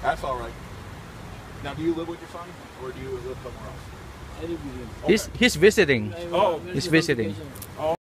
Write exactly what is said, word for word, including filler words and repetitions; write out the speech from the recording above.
That's all right. Now, do you live with your son, or do you live somewhere else? I live with him. He's he's visiting. Oh, He's visiting. Oh.